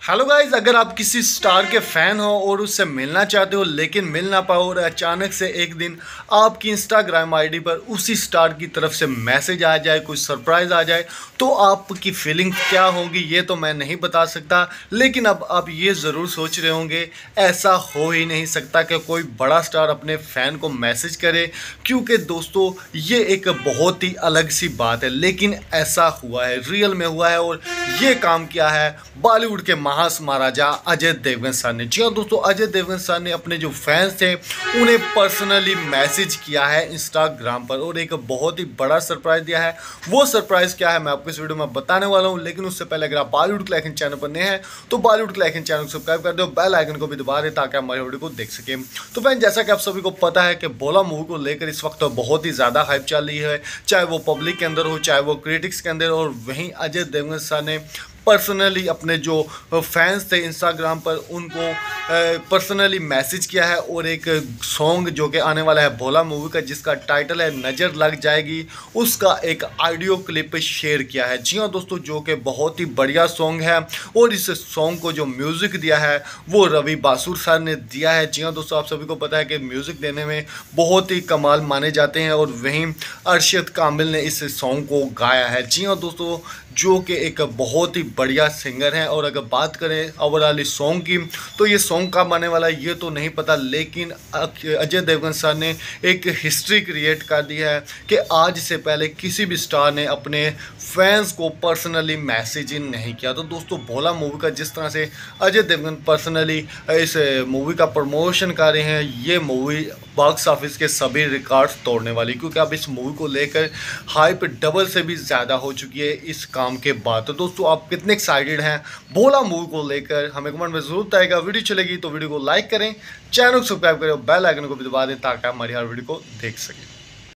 Hello guys, अगर आप किसी स्टार के फैन हो और उससे मिलना चाहते हो लेकिन मिल ना पाओ और अचानक से एक दिन आपकी इंस्टाग्राम आईडी पर उसी स्टार की तरफ से मैसेज आ जाए, कुछ सरप्राइज आ जाए, तो आपकी फीलिंग क्या होगी ये तो मैं नहीं बता सकता। लेकिन अब आप ये ज़रूर सोच रहे होंगे ऐसा हो ही नहीं सकता कि कोई बड़ा स्टार अपने फ़ैन को मैसेज करे, क्योंकि दोस्तों ये एक बहुत ही अलग सी बात है। लेकिन ऐसा हुआ है, रियल में हुआ है, और ये काम किया है बॉलीवुड के महाराजा अजय देवगन सर ने। जी हाँ दोस्तों, अजय देवगन सर ने अपने जो फैंस थे उन्हें पर्सनली मैसेज किया है इंस्टाग्राम पर और एक बहुत ही बड़ा सरप्राइज दिया है। वो सरप्राइज क्या है मैं आपको इस वीडियो में बताने वाला हूँ। लेकिन उससे पहले अगर आप बॉलीवुड क्लैकिन चैनल पर नए हैं तो बॉलीवुड क्लैकिन चैनल को सब्सक्राइब कर दो, बेल आइकन को भी दबा दें ताकि हमारे वीडियो को देख सकें। तो फ्रेंड, जैसा कि आप सभी को पता है कि बोला मूवी को लेकर इस वक्त बहुत ही ज़्यादा हाइप चल रही है, चाहे वो पब्लिक के अंदर हो चाहे वो क्रिटिक्स के अंदर। और वहीं अजय देवगन सर ने पर्सनली अपने जो फैंस थे इंस्टाग्राम पर उनको पर्सनली मैसेज किया है और एक सॉन्ग जो कि आने वाला है भोला मूवी का, जिसका टाइटल है नज़र लग जाएगी, उसका एक ऑडियो क्लिप शेयर किया है। जी हाँ दोस्तों, जो कि बहुत ही बढ़िया सॉन्ग है और इस सॉन्ग को जो म्यूज़िक दिया है वो रवि बासुर सर ने दिया है। जी हाँ दोस्तों, आप सभी को पता है कि म्यूज़िक देने में बहुत ही कमाल माने जाते हैं और वहीं अरशद कामिल ने इस सॉन्ग को गाया है। जी हाँ दोस्तों, जो कि एक बहुत ही बढ़िया सिंगर है। और अगर बात करें ओवरऑल इस सॉन्ग की, तो ये सॉन्ग कब आने वाला है ये तो नहीं पता, लेकिन अजय देवगन सर ने एक हिस्ट्री क्रिएट कर दी है कि आज से पहले किसी भी स्टार ने अपने फैंस को पर्सनली मैसेज इन नहीं किया। तो दोस्तों, भोला मूवी का जिस तरह से अजय देवगन पर्सनली इस मूवी का प्रमोशन कर रहे हैं, ये मूवी बॉक्स ऑफिस के सभी रिकॉर्ड्स तोड़ने वाली, क्योंकि अब इस मूवी को लेकर हाइप डबल से भी ज़्यादा हो चुकी है इस काम के बाद। तो दोस्तों, आप कितने एक्साइटेड हैं भोला मूवी को लेकर हमें कमेंट में जरूर बताइएगा। वीडियो चलेगी तो वीडियो को लाइक करें, चैनल को सब्सक्राइब करें और बेल आइकन को भी दबा दें ताकि आप हमारी हर वीडियो को देख सकें।